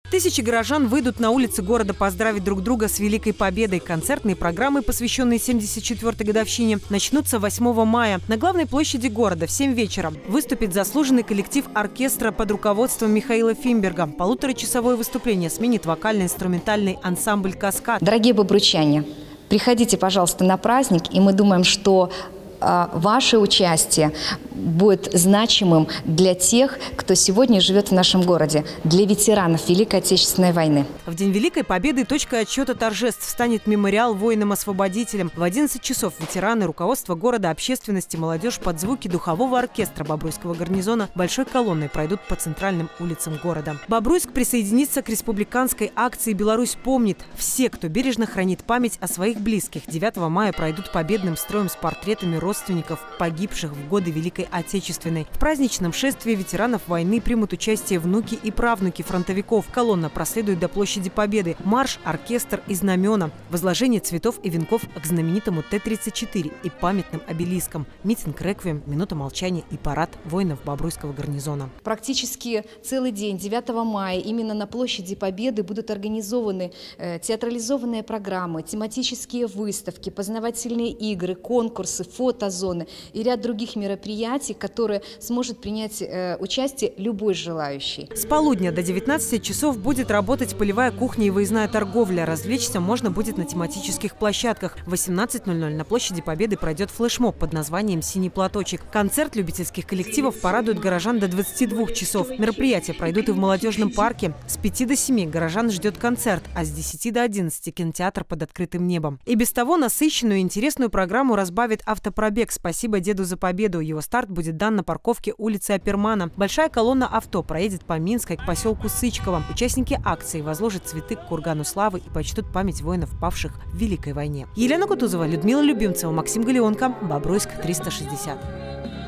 Тысячи горожан выйдут на улицы города поздравить друг друга с Великой Победой. Концертные программы, посвященные 74-й годовщине, начнутся 8 мая. На главной площади города в 7 вечера выступит заслуженный коллектив оркестра под руководством Михаила Фимберга. Полуторачасовое выступление сменит вокально-инструментальный ансамбль «Каскад». Дорогие бобруйчане, приходите, пожалуйста, на праздник, и мы думаем, что ваше участие будет значимым для тех, кто сегодня живет в нашем городе, для ветеранов Великой Отечественной войны. В День Великой Победы точкой отсчета торжеств станет мемориал воинам-освободителям. В 11 часов ветераны, руководство города, общественности, молодежь под звуки духового оркестра Бобруйского гарнизона большой колонной пройдут по центральным улицам города. Бобруйск присоединится к республиканской акции «Беларусь помнит». Все, кто бережно хранит память о своих близких, 9 мая пройдут победным строем с портретами родственников, погибших в годы Великой Отечественной. В праздничном шествии ветеранов войны примут участие внуки и правнуки фронтовиков. Колонна проследует до площади Победы. Марш, оркестр и знамена. Возложение цветов и венков к знаменитому Т-34 и памятным обелискам. Митинг, реквием, минута молчания и парад воинов Бобруйского гарнизона. Практически целый день, 9 мая, именно на площади Победы будут организованы театрализованные программы, тематические выставки, познавательные игры, конкурсы, фотозоны и ряд других мероприятий, которые сможет принять участие любой желающий. С полудня до 19 часов будет работать полевая кухня и выездная торговля. Развлечься можно будет на тематических площадках. В 18:00 на площади Победы пройдет флешмоб под названием «Синий платочек». Концерт любительских коллективов порадует горожан до 22 часов. Мероприятия пройдут и в молодежном парке. С 5 до 7 горожан ждет концерт, а с 10 до 11 кинотеатр под открытым небом. И без того насыщенную и интересную программу разбавит автопробег «Спасибо деду за победу». Его старт будет дан на парковке улицы Апермана. Большая колонна авто проедет по Минской к поселку Сычково. Участники акции возложат цветы к кургану славы и почтут память воинов, павших в Великой войне. Елена Кутузова, Людмила Любимцева, Максим Галеонко, Бобруйск 360.